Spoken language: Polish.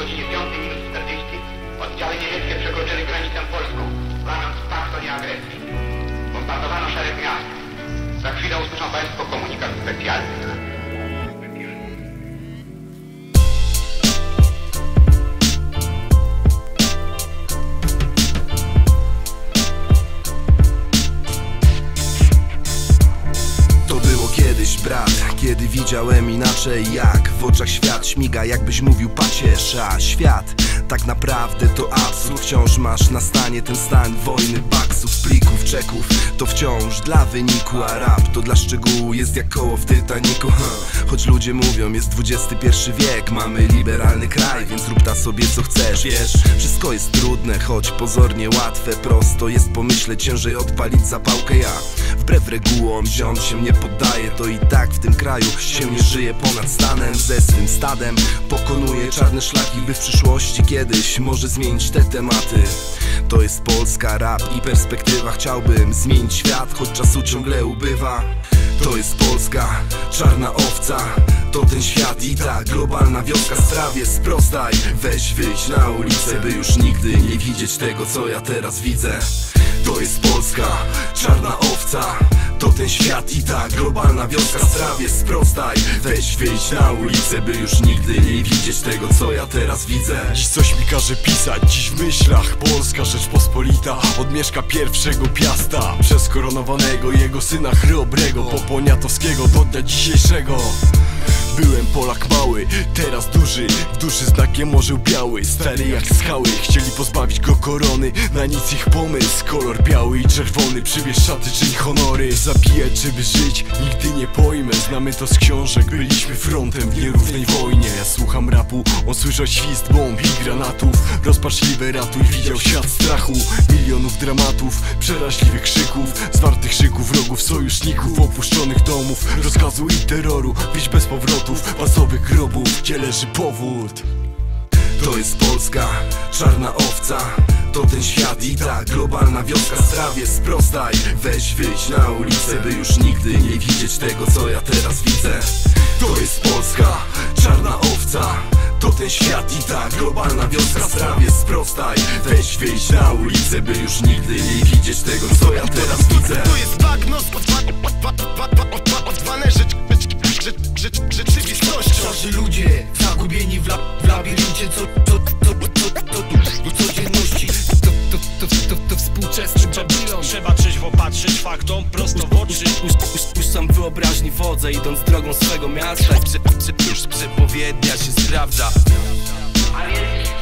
godzinie 5:40 oddziały niemieckie przekroczyły granicę polską, łamiąc pakt o nieagresji. Bombardowano szereg miast. Za chwilę usłyszą Państwo komunikat specjalny. Brat, kiedy widziałem inaczej, jak w oczach świat śmiga, jakbyś mówił pacierz, a świat tak naprawdę to absurd. Wciąż masz na stanie ten stan wojny, baksów, plików, czeków. To wciąż dla wyniku, a rap to dla szczegółu jest jak koło w Titanicu. Choć ludzie mówią, jest XXI wiek, mamy liberalny kraj, więc rób ta sobie co chcesz, wiesz. Wszystko jest trudne, choć pozornie łatwe. Prosto jest pomyśleć, ciężej odpalić zapałkę. Ja wbrew regułom ziom się nie poddaję, to i tak w tym kraju się nie żyje ponad stanem. Ze swym stadem pokonuję czarne szlaki, by w przyszłości kiedyś może zmienić te tematy. To jest Polska, rap i perspektywa. Chciałbym zmienić świat, choć czasu ciągle ubywa. To jest Polska, czarna owca. To ten świat i ta globalna wioska. Sprawie sprostaj, weź wyjdź na ulicę, by już nigdy nie widzieć tego, co ja teraz widzę. To jest Polska, czarna owca. To ten świat i ta globalna wioska. Sprawie sprostaj, weź wyjdź na ulicę, by już nigdy nie widzieć tego, co ja teraz widzę. Dziś coś mi każe pisać, dziś w myślach Polska Rzeczpospolita. Od Mieszka pierwszego Piasta, przez koronowanego jego syna Chrobrego, po Poniatowskiego do dnia dzisiejszego. Byłem Polak mały, teraz duży, w duszy znakiem orzeł biały. Stary jak skały, chcieli pozbawić go korony. Na nic ich pomysł, kolor biały i czerwony. Przybierz szaty, czyli honory. Zabijać, żeby żyć, nigdy nie pojmę. Znamy to z książek, byliśmy frontem w nierównej wojnie. Ja słucham rapu, on słyszał świst bomb i granatów. Rozpaczliwy ratuj, widział świat strachu. Milionów dramatów, przeraźliwych krzyków, zwartych szyków, wrogów, sojuszników, opuszczonych domów, rozkazu i terroru, bić bez powrotu, masowych grobów, gdzie leży powód. To jest Polska, czarna owca. To ten świat i ta globalna wioska. Sprawie sprostaj, weź wyjdź na ulicę, by już nigdy nie widzieć tego, co ja teraz widzę. To jest Polska, czarna owca. To ten świat i ta globalna wioska. Sprawie sprostaj, weź wyjdź na ulicę, by już nigdy nie widzieć tego, co ja teraz widzę. To jest bagno odwane rzeczywistością. Starzy ludzie zagubieni w labiryncie codzienności. To współczesny Babylon. Trzeba trzeźwo patrzeć faktom prosto w oczy. Puszczam wyobraźni wodze, idąc drogą swego miasta. Przepowiednia się sprawdza. A więc